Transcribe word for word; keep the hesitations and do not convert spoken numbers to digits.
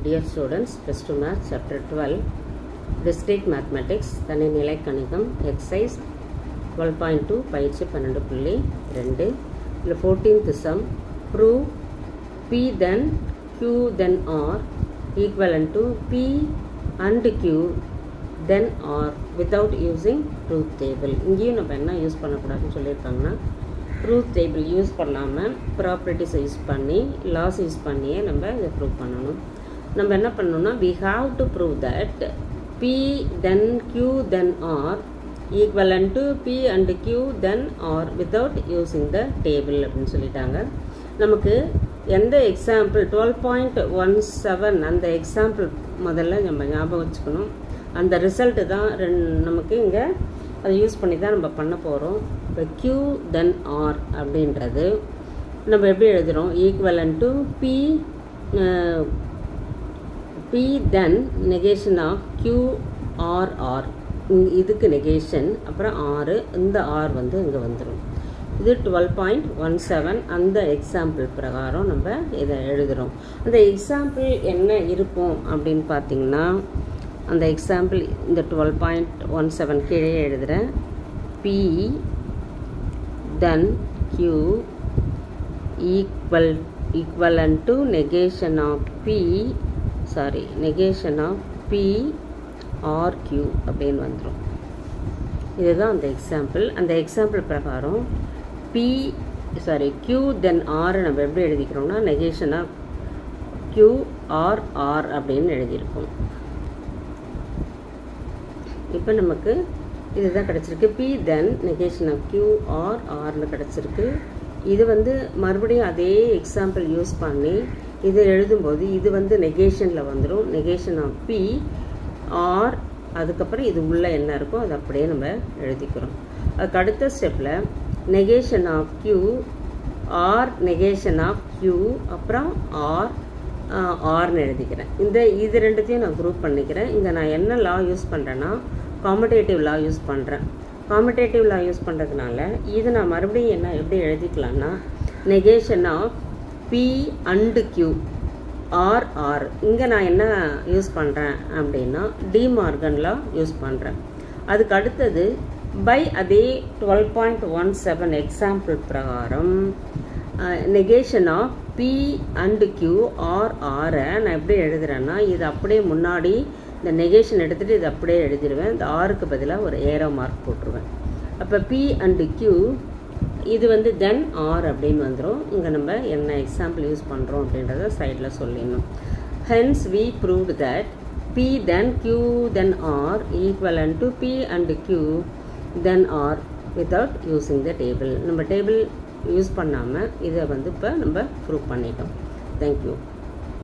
Dear students, plus two math chapter twelve, discrete mathematics, தனிநிலை கணிதம், exercise twelve point two, பயிற்சி பன்னிரண்டு புள்ளி இரண்டு. இந்த fourteenth sum, prove P then Q then R equivalent to P and Q then R without using truth table. இங்கேயும் நம்ம என்ன use பண்ணக்கூடாதுன்னு சொல்லியிருக்காங்கன்னா, ட்ரூத் டேபிள் யூஸ் பண்ணாமல் ப்ராப்பர்ட்டிஸை யூஸ் பண்ணி லாஸ் யூஸ் பண்ணியே நம்ம இதை ப்ரூவ் பண்ணணும். நம்ம என்ன பண்ணணும்னா, we have to prove that P then Q then R equivalent to P and Q then R without using the table அப்படின்னு சொல்லிட்டாங்க. நமக்கு எந்த example twelve point one seven அந்த எக்ஸாம்பிள் முதல்ல நம்ம ஞாபகம் வச்சுக்கணும். அந்த ரிசல்ட்டு தான் ரெண் நமக்கு இங்கே அதை யூஸ் பண்ணி தான் நம்ம பண்ண போகிறோம். இப்போ Q then R அப்படின்றது நம்ம எப்படி எழுதுகிறோம், equivalent to P P then negation of Q R R, இதுக்கு நெகேஷன், அப்புறம் ஆறு, இந்த ஆர் வந்து இங்கே வந்துடும். இது டுவெல் பாயிண்ட் ஒன் செவன் அந்த எக்ஸாம்பிள் பிரகாரம் நம்ம இதை எழுதுகிறோம். அந்த எக்ஸாம்பிள் என்ன இருக்கும் அப்படின்னு பார்த்தீங்கன்னா, அந்த எக்ஸாம்பிள் இந்த டுவெல் பாயிண்ட் ஒன் செவன் கீழே எழுதுகிறேன். P then Q equal equivalent to negation of P sorry negation of P or Q அப்படின்னு வந்துடும். இதுதான் அந்த எக்ஸாம்பிள். அந்த எக்ஸாம்பிள் பிரகாரம் P sorry Q then R நம்ம எப்படி எழுதிக்கிறோம்னா, negation of Q or R அப்படின்னு எழுதியிருக்கோம். இப்போ நமக்கு இதுதான் கிடச்சிருக்கு. P then negation of Q or Rன்னு கிடச்சிருக்கு. இது வந்து மறுபடியும் அதே எக்ஸாம்பிள் யூஸ் பண்ணி இதை எழுதும்போது இது வந்து நெகேஷனில் வந்துடும். நெகேஷன் ஆஃப் P ஆர், அதுக்கப்புறம் இது உள்ளே என்ன இருக்கோ அது அப்படியே நம்ம எழுதிக்கிறோம். அதுக்கு அடுத்த ஸ்டெப்பில் negation of Q or negation of Q அப்புறம் ஆர் ஆர்னு எழுதிக்கிறேன். இந்த இது ரெண்டுத்தையும் நான் குரூப் பண்ணிக்கிறேன். இங்கே நான் என்ன லா யூஸ் பண்ணுறேன்னா, காம்படேட்டிவ் லா யூஸ் பண்ணுறேன். காம்படேட்டிவ் லா யூஸ் பண்ணுறதுனால இது நான் மறுபடியும் என்ன எப்படி எழுதிக்கலாம்னா, negation of P and Q or R. இங்கே நான் என்ன யூஸ் பண்ணுறேன் அப்படின்னா, டி மார்கன் லா யூஸ் பண்ணுறேன். அதுக்கு அடுத்தது பை அதே twelve point one seven example பிரகாரம் negation of P and Q or ஆரை நான் எப்படி எழுதுகிறேன்னா, இது அப்படியே முன்னாடி இந்த நெகேஷன் எடுத்துகிட்டு இது அப்படியே எழுதிடுவேன். இந்த ஆருக்கு பதிலாக ஒரு ஏரோ மார்க் போட்டுருவேன். அப்போ P and Q இது வந்து தென் ஆர் அப்படின்னு வந்துடும். இங்கே நம்ம என்ன எக்ஸாம்பிள் யூஸ் பண்ணுறோம் அப்படின்றத சைடில் சொல்லிடணும். Hence we proved that P then Q then R equivalent to P and Q then R without using the table. நம்ம டேபிள் யூஸ் பண்ணாமல் இதை வந்து இப்போ நம்ம ப்ரூவ் பண்ணிட்டோம். தேங்க்யூ.